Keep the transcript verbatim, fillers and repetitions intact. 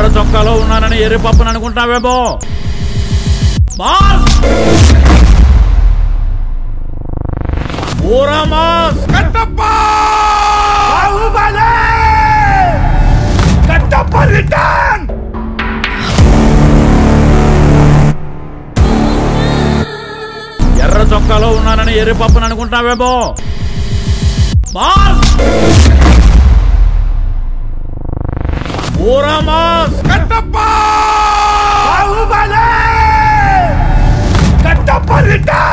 ఎర్ర చొక్కాలో ఉన్నానని ఎర్రి పప్పుని అనుకుంటావేమో. బాస్ ఊరా మాస్ కట్టప్ప బాహుబలి కట్టప్ప రిటర్న్. ఎర్ర చొక్కాలో ఉన్నానని ఎర్రి పప్పుని అనుకుంటావేమో. బాస్ ఊరా మాస్ కట్టప్ప బాహుబలి కట్టప్ప రిటర్న్.